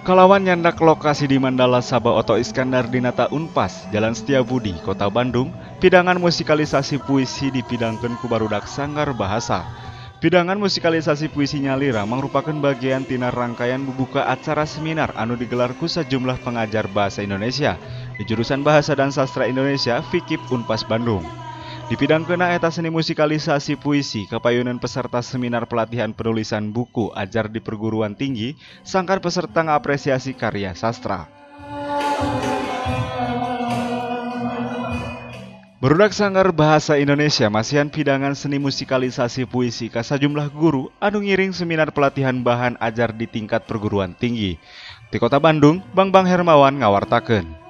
Kalawan nyandak lokasi di Mandala Sabah Oto Iskandar Dinata Unpas, Jalan Setiabudi, Kota Bandung, pidangan musikalisasi puisi dipidangkeun ku barudak Sanggar Bahasa. Pidangan musikalisasi puisi Nyalira merupakan bagian tina rangkaian bubuka acara seminar anu digelar ku sejumlah pengajar bahasa Indonesia di jurusan Bahasa dan Sastra Indonesia FIKIP Unpas Bandung. Dipidangkeunna eta seni musikalisasi puisi kapayunan peserta seminar pelatihan penulisan buku ajar di perguruan tinggi, sangkan peserta ngapresiasi karya sastra. Barudak Sanggar Bahasa Indonesia masihan pidangan seni musikalisasi puisi ka sajumlah guru anu ngiring seminar pelatihan bahan ajar di tingkat perguruan tinggi. Di Kota Bandung, Bang Hermawan ngawartakeun.